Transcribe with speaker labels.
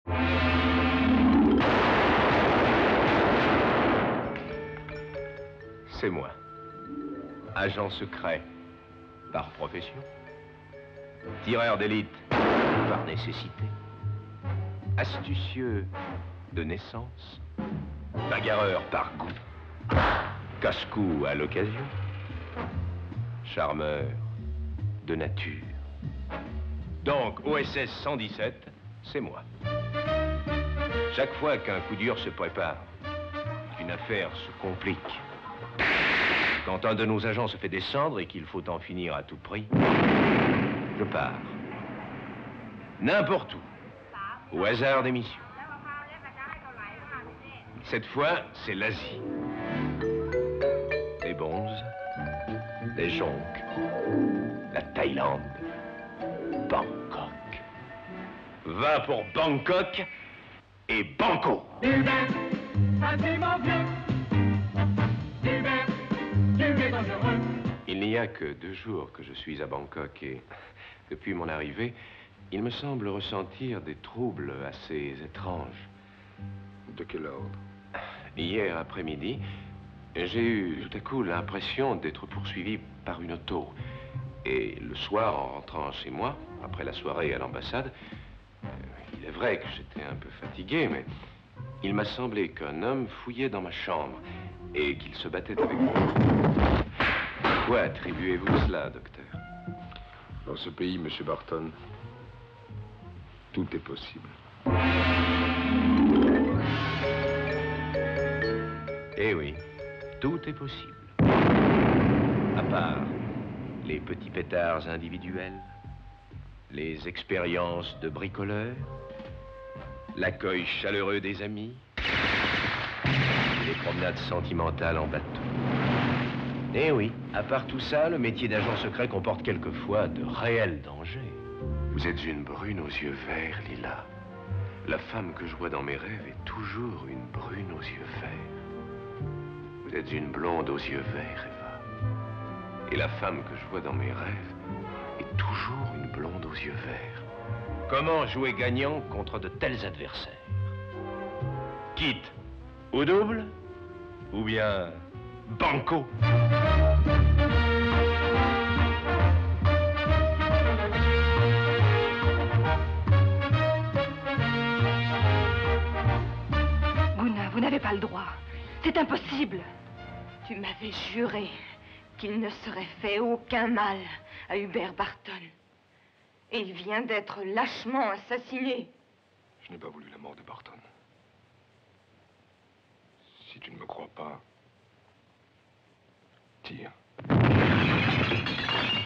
Speaker 1: C'est moi. Agent secret par profession. Tireur d'élite par nécessité. Astucieux de naissance. Bagarreur par goût. Casse-cou à l'occasion. Charmeur de nature. Donc, OSS 117, c'est moi. Chaque fois qu'un coup dur se prépare, qu'une affaire se complique, quand un de nos agents se fait descendre et qu'il faut en finir à tout prix, je pars. N'importe où, au hasard des missions. Cette fois, c'est l'Asie. Les bonzes, les jonques, la Thaïlande, Bangkok. Va pour Bangkok et Banco.
Speaker 2: Hubert, vas-y mon vieux. Hubert, tu es dangereux.
Speaker 1: Il n'y a que 2 jours que je suis à Bangkok et depuis mon arrivée, il me semble ressentir des troubles assez étranges.
Speaker 3: De quel ordre?
Speaker 1: Hier après-midi, j'ai eu tout à coup l'impression d'être poursuivi par une auto. Et le soir, en rentrant chez moi, après la soirée à l'ambassade, il est vrai que j'étais un peu fatigué, mais il m'a semblé qu'un homme fouillait dans ma chambre et qu'il se battait avec moi. À quoi attribuez-vous cela, docteur?
Speaker 3: Dans ce pays, Monsieur Barton, tout est possible.
Speaker 1: Eh oui, tout est possible. À part les petits pétards individuels, les expériences de bricoleurs, l'accueil chaleureux des amis, les promenades sentimentales en bateau. Eh oui, à part tout ça, le métier d'agent secret comporte quelquefois de réels dangers. Vous êtes une brune aux yeux verts, Lila. La femme que je vois dans mes rêves est toujours une brune aux yeux verts. Vous êtes une blonde aux yeux verts, Eva. Et la femme que je vois dans mes rêves est toujours une blonde aux yeux verts. Comment jouer gagnant contre de tels adversaires? Quitte au double ou bien banco?
Speaker 4: Gouna, vous n'avez pas le droit. C'est impossible.
Speaker 5: Tu m'avais juré qu'il ne serait fait aucun mal à Hubert Barton. Et il vient d'être lâchement assassiné.
Speaker 3: Je n'ai pas voulu la mort de Barton. Si tu ne me crois pas, tire.